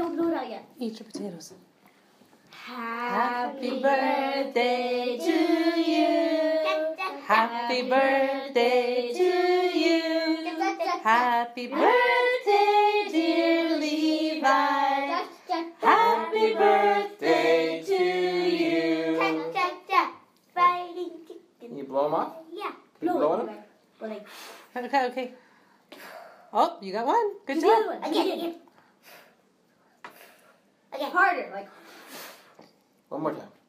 don't blow it out yet. Eat your potatoes. Happy birthday to you. Happy birthday to you. Happy birthday, dear Levi. Happy birthday to you. Can you blow them off? Yeah. Can you blow them? Okay. Oh, you got one. Good Do the other job. one. Again. Harder, like. One more time.